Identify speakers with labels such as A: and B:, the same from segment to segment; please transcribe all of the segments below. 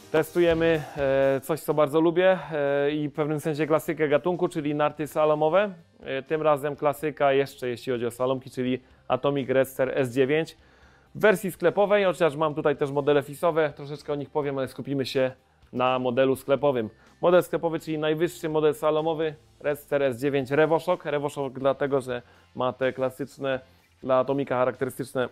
A: Testujemy coś, co bardzo lubię i w pewnym sensie klasykę gatunku, czyli narty slalomowe. Tym razem klasyka jeszcze, jeśli chodzi o slalomki, czyli Atomic Redster S9. W wersji sklepowej, chociaż mam tutaj też modele fisowe, troszeczkę o nich powiem, ale skupimy się na modelu sklepowym. Model sklepowy, czyli najwyższy model slalomowy Redster S9 RevoShock. RevoShock dlatego, że ma te klasyczne, dla Atomica charakterystyczne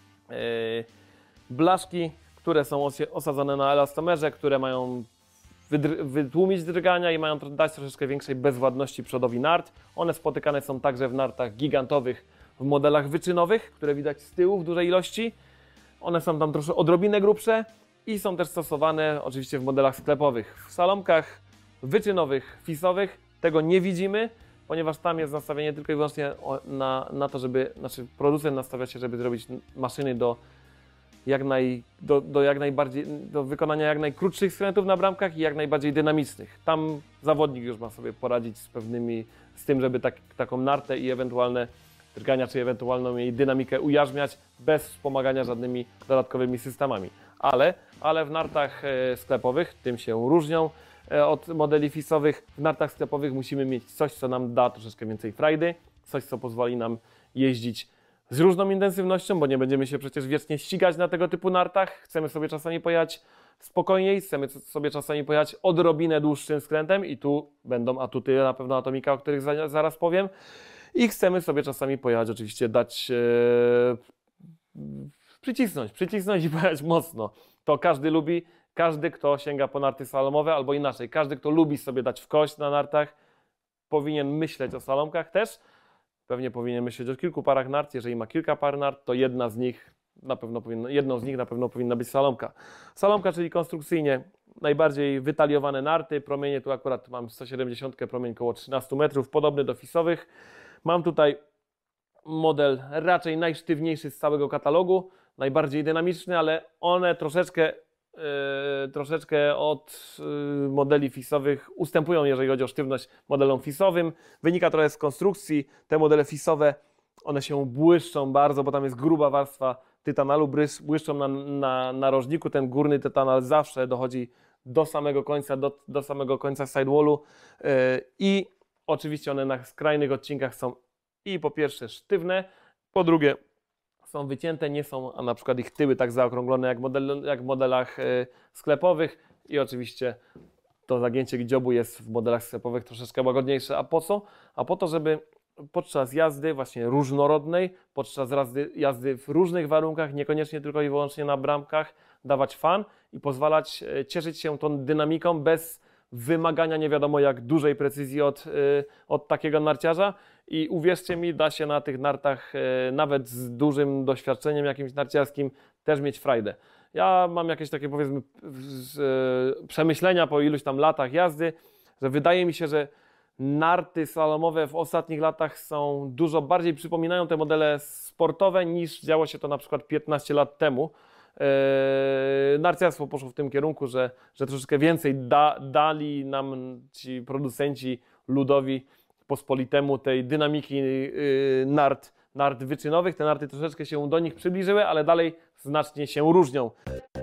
A: blaszki, które są osadzone na elastomerze, które mają wytłumić drgania i mają dać troszeczkę większej bezwładności przodowi nart. One spotykane są także w nartach gigantowych, w modelach wyczynowych, które widać z tyłu w dużej ilości. One są tam troszkę odrobinę grubsze i są też stosowane oczywiście w modelach sklepowych. W salomkach wyczynowych, fisowych tego nie widzimy, ponieważ tam jest nastawienie tylko i wyłącznie na to, żeby, producent nastawia się, żeby zrobić maszyny do wykonania jak najkrótszych skrętów na bramkach i jak najbardziej dynamicznych. Tam zawodnik już ma sobie poradzić z tym, żeby taką nartę i ewentualne drgania, czy ewentualną jej dynamikę ujarzmiać bez wspomagania żadnymi dodatkowymi systemami. Ale w nartach sklepowych, tym się różnią od modeli fisowych, w nartach sklepowych musimy mieć coś, co nam da troszeczkę więcej frajdy, coś, co pozwoli nam jeździć z różną intensywnością, bo nie będziemy się przecież wiecznie ścigać na tego typu nartach. Chcemy sobie czasami pojechać spokojniej, chcemy sobie czasami pojechać odrobinę dłuższym skrętem i tu będą atuty na pewno Atomica, o których zaraz powiem. I chcemy sobie czasami pojechać, oczywiście dać, przycisnąć i pojechać mocno. To każdy lubi, każdy kto sięga po narty slalomowe albo inaczej, każdy kto lubi sobie dać w kość na nartach powinien myśleć o slalomkach też. Pewnie powinien myśleć o kilku parach nart. Jeżeli ma kilka par nart, to jedną z nich na pewno powinna być salomka. Salomka, czyli konstrukcyjnie najbardziej wytaliowane narty. Promienie tu akurat mam 170, promień około 13 metrów, podobny do fisowych. Mam tutaj model raczej najsztywniejszy z całego katalogu, najbardziej dynamiczny, ale one troszeczkę od modeli fisowych ustępują, jeżeli chodzi o sztywność modelom fisowym. Wynika trochę z konstrukcji. Te modele fisowe, one się błyszczą bardzo, bo tam jest gruba warstwa tytanalu, błyszczą na narożniku. Ten górny tytanal zawsze dochodzi do samego końca sidewallu i oczywiście one na skrajnych odcinkach są i po pierwsze sztywne, po drugie są wycięte, nie są, a na przykład ich tyły tak zaokrąglone jak w modelach sklepowych i oczywiście to zagięcie dziobu jest w modelach sklepowych troszeczkę łagodniejsze. A po co? A po to, żeby podczas jazdy właśnie różnorodnej, podczas jazdy w różnych warunkach, niekoniecznie tylko i wyłącznie na bramkach, dawać fan i pozwalać cieszyć się tą dynamiką bez wymagania nie wiadomo jak dużej precyzji od takiego narciarza i uwierzcie mi, da się na tych nartach nawet z dużym doświadczeniem jakimś narciarskim też mieć frajdę. Ja mam jakieś takie powiedzmy przemyślenia po iluś tam latach jazdy, że wydaje mi się, że narty slalomowe w ostatnich latach dużo bardziej przypominają te modele sportowe niż działo się to na przykład 15 lat temu. Narciarstwo poszło w tym kierunku, że troszeczkę więcej dali nam ci producenci ludowi pospolitemu tej dynamiki nart wyczynowych. Te narty troszeczkę się do nich przybliżyły, ale dalej znacznie się różnią.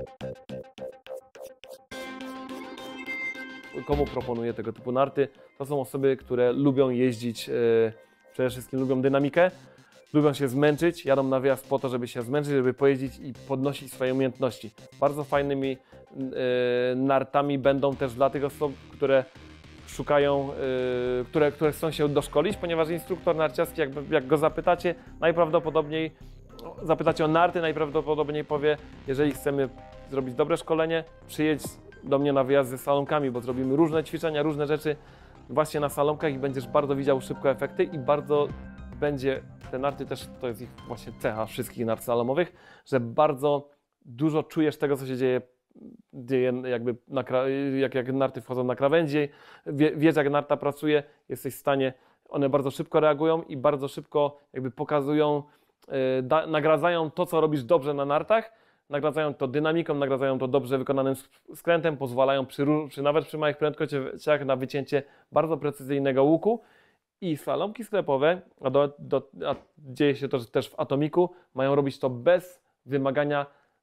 A: Komu proponuję tego typu narty? To są osoby, które lubią jeździć, przede wszystkim lubią dynamikę, lubią się zmęczyć, jadą na wyjazd po to, żeby się zmęczyć, żeby pojeździć i podnosić swoje umiejętności. Bardzo fajnymi nartami będą też dla tych osób, które szukają, które chcą się doszkolić, ponieważ instruktor narciarski, jak go zapytacie, zapytacie o narty, najprawdopodobniej powie, jeżeli chcemy zrobić dobre szkolenie, przyjedź do mnie na wyjazd ze salomkami, bo zrobimy różne ćwiczenia, różne rzeczy właśnie na salomkach i będziesz bardzo widział szybko efekty i bardzo będzie, te narty też, to jest ich właśnie cecha wszystkich nart salomowych, że bardzo dużo czujesz tego, co się dzieje jakby jak narty wchodzą na krawędzi, wiesz jak narta pracuje, jesteś w stanie, one bardzo szybko reagują i bardzo szybko jakby pokazują, nagradzają to, co robisz dobrze na nartach, nagradzają to dynamiką, nagradzają to dobrze wykonanym skrętem, pozwalają nawet przy małych prędkościach na wycięcie bardzo precyzyjnego łuku. I salomki sklepowe, a dzieje się to też w Atomiku, mają robić to bez wymagania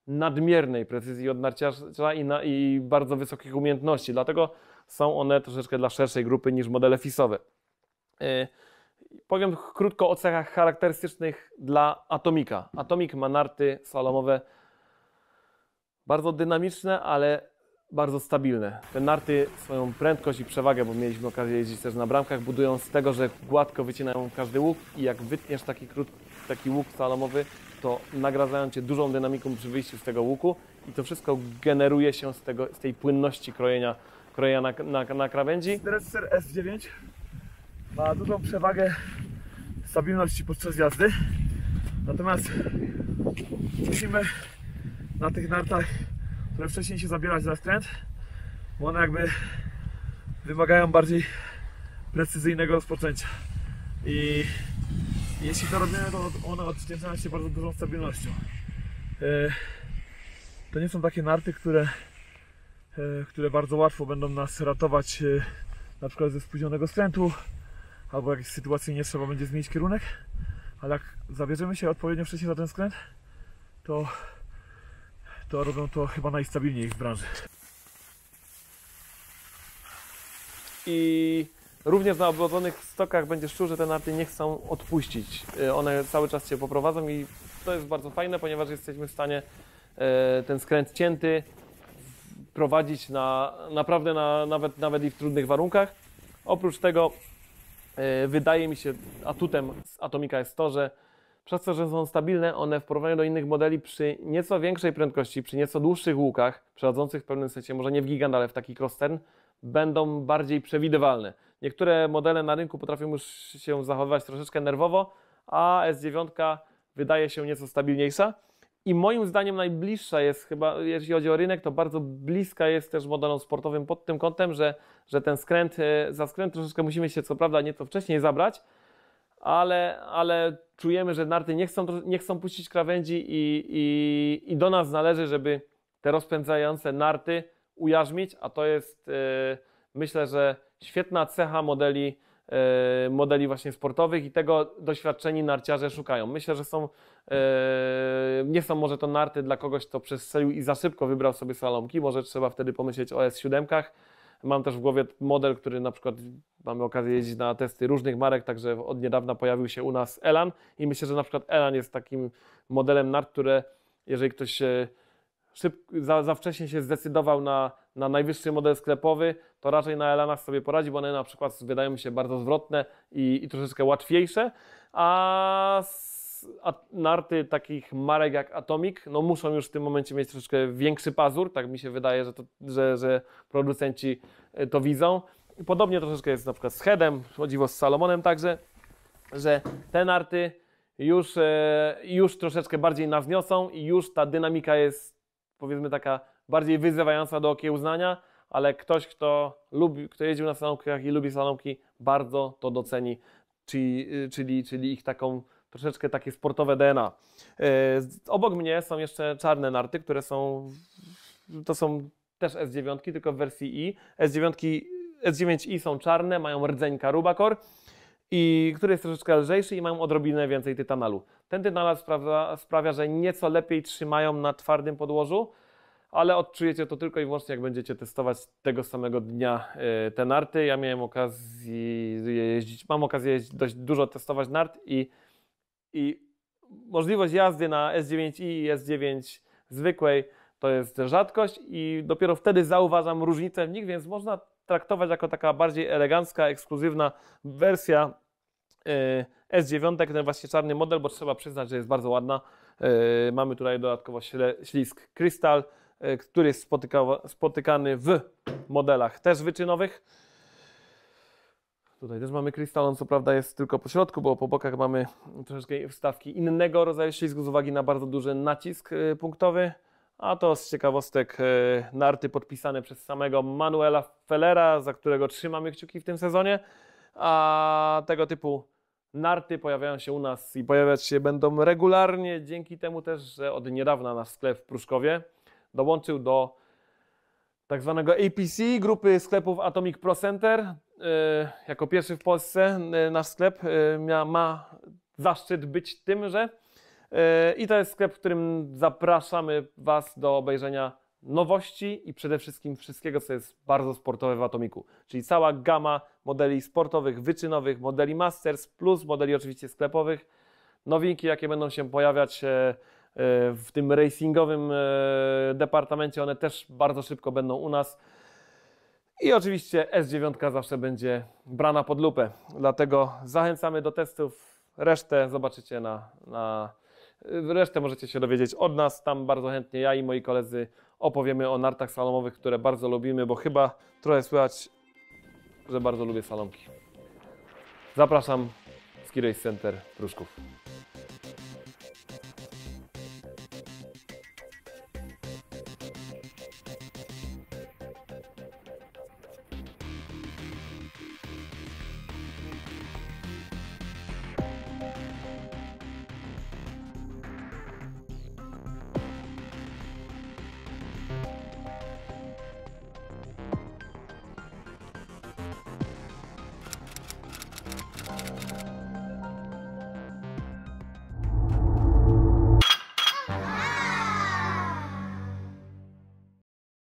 A: nadmiernej precyzji od narciarza i bardzo wysokich umiejętności. Dlatego są one troszeczkę dla szerszej grupy niż modele FIS-owe. Powiem krótko o cechach charakterystycznych dla Atomika. Atomik ma narty slalomowe bardzo dynamiczne, ale bardzo stabilne. Te narty swoją prędkość i przewagę, bo mieliśmy okazję jeździć też na bramkach, budują z tego, że gładko wycinają każdy łuk i jak wytniesz taki łuk slalomowy, to nagradzają Cię dużą dynamiką przy wyjściu z tego łuku i to wszystko generuje się z tej płynności krojenia na krawędzi.
B: Dressler S9 ma dużą przewagę stabilności podczas jazdy, natomiast musimy na tych nartach, które wcześniej się zabierać za skręt, bo one jakby wymagają bardziej precyzyjnego rozpoczęcia i jeśli to robimy, to one odwdzięczają się bardzo dużą stabilnością. To nie są takie narty, które bardzo łatwo będą nas ratować na przykład ze spóźnionego skrętu albo w jakiejś sytuacji nie trzeba będzie zmienić kierunek, ale jak zabierzemy się odpowiednio wcześniej za ten skręt, to robią to chyba najstabilniej w branży.
A: I również na obrodzonych stokach będziesz czuł, że te narty nie chcą odpuścić. One cały czas Cię poprowadzą i to jest bardzo fajne, ponieważ jesteśmy w stanie ten skręt cięty prowadzić naprawdę nawet i w trudnych warunkach. Oprócz tego wydaje mi się, atutem Atomika jest to, że przez to, że są stabilne, one w porównaniu do innych modeli przy nieco większej prędkości, przy nieco dłuższych łukach, przechodzących w pewnym sensie, może nie w gigant, ale w taki cross-turn, będą bardziej przewidywalne. Niektóre modele na rynku potrafią już się zachowywać troszeczkę nerwowo, a S9 wydaje się nieco stabilniejsza. I moim zdaniem najbliższa jest chyba, jeśli chodzi o rynek, to bardzo bliska jest też modelom sportowym pod tym kątem, że ten skręt, za skręt troszeczkę musimy się co prawda nieco wcześniej zabrać, ale czujemy, że narty nie chcą puścić krawędzi i do nas należy, żeby te rozpędzające narty ujarzmić, a to jest myślę, że świetna cecha modeli właśnie sportowych i tego doświadczeni narciarze szukają. Myślę, że nie są może to narty dla kogoś, kto przestrzelił i za szybko wybrał sobie slalomki, może trzeba wtedy pomyśleć o S7. Mam też w głowie model, który na przykład mamy okazję jeździć na testy różnych marek, także od niedawna pojawił się u nas Elan i myślę, że na przykład Elan jest takim modelem nart, które jeżeli ktoś za wcześnie się zdecydował na najwyższy model sklepowy, to raczej na Elanach sobie poradzi, bo one na przykład wydają mi się bardzo zwrotne i troszeczkę łatwiejsze, a narty takich marek jak Atomik no muszą już w tym momencie mieć troszeczkę większy pazur, tak mi się wydaje, że producenci to widzą. I podobnie troszeczkę jest na przykład z Headem, o dziwo z Salomonem także, że te narty już troszeczkę bardziej nas niosą i już ta dynamika jest powiedzmy taka bardziej wyzywająca do okiełznania, ale ktoś, kto jeździł na slalomkach i lubi slalomki, bardzo to doceni, czyli ich taką troszeczkę takie sportowe DNA. Obok mnie są jeszcze czarne narty, które to są też S9, tylko w wersji i. S9i są czarne, mają rdzeń Rubacor, który jest troszeczkę lżejszy i mają odrobinę więcej tytanalu. Ten tytanal sprawia, że nieco lepiej trzymają na twardym podłożu, ale odczujecie to tylko i wyłącznie, jak będziecie testować tego samego dnia te narty. Ja mam okazję jeździć dość dużo, testować nart i możliwość jazdy na S9i i S9 zwykłej to jest rzadkość i dopiero wtedy zauważam różnicę w nich, więc można traktować jako taka bardziej elegancka, ekskluzywna wersja S9, ten właśnie czarny model, bo trzeba przyznać, że jest bardzo ładna. Mamy tutaj dodatkowo ślizg Crystal, który jest spotykany w modelach też wyczynowych. Tutaj też mamy Crystal, on co prawda jest tylko po środku, bo po bokach mamy troszeczkę wstawki innego rodzaju ślizgu z uwagi na bardzo duży nacisk punktowy. A to z ciekawostek narty podpisane przez samego Manuela Fellera, za którego trzymamy kciuki w tym sezonie. A tego typu narty pojawiają się u nas i pojawiać się będą regularnie, dzięki temu też, że od niedawna nasz sklep w Pruszkowie dołączył do tak zwanego APC, grupy sklepów Atomic Pro Center. Jako pierwszy w Polsce nasz sklep ma zaszczyt być tymże. I to jest sklep, w którym zapraszamy Was do obejrzenia nowości i przede wszystkim wszystkiego, co jest bardzo sportowe w Atomiku. Czyli cała gama modeli sportowych, wyczynowych, modeli Masters, plus modeli oczywiście sklepowych. Nowinki, jakie będą się pojawiać w tym racingowym departamencie, one też bardzo szybko będą u nas. I oczywiście S9 zawsze będzie brana pod lupę. Dlatego zachęcamy do testów. Resztę zobaczycie resztę możecie się dowiedzieć od nas. Tam bardzo chętnie ja i moi koledzy opowiemy o nartach slalomowych, które bardzo lubimy, bo chyba trochę słychać, że bardzo lubię salonki. Zapraszam, Ski Race Center Pruszków.